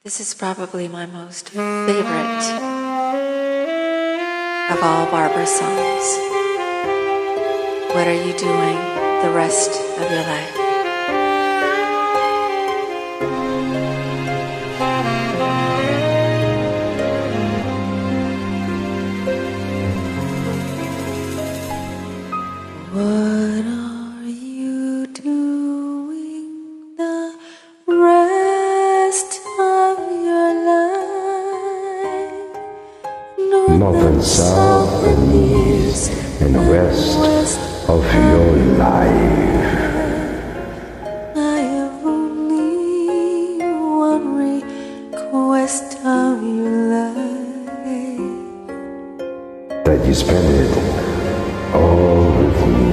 This is probably my most favorite of all Barbara songs. What are you doing the rest of your life? What are you doing the rest of your life? North and south and east and west of your life. I have only one request of your life. That you spend it all with me.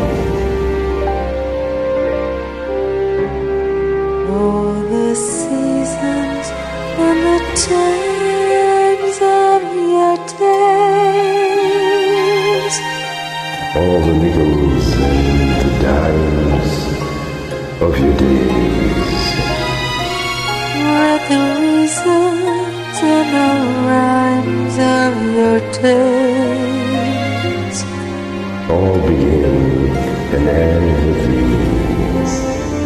Oh, the seasons and the times of your days, All the nickels and the dimes of your days. read the reasons and the rhymes of your days. All begin and end with these.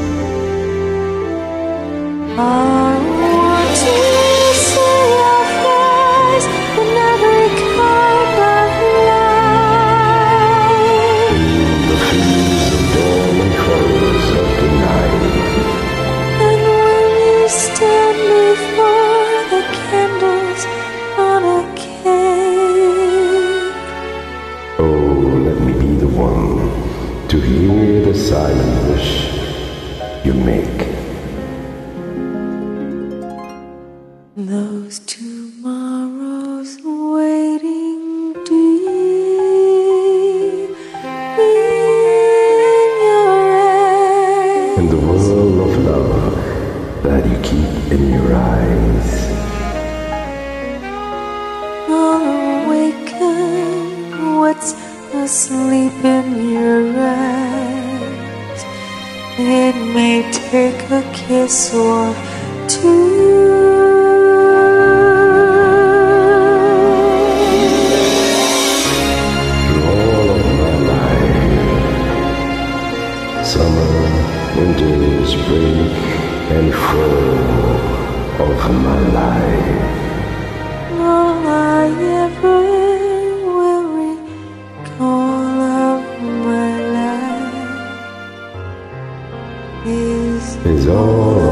I want to see your face in every kind of light. The fields of dawn and colors of the night. And when you stand before the candles on a cake, Oh, let me be the one to hear the silent wish you make. those tomorrows waiting deep in your eyes, And the world of love that you keep in your eyes. I'll awaken what's asleep in your eyes. It may take a kiss or two. Through all of my life, summer, winter, spring, and fall of my life. All I ever will recall of my life Is all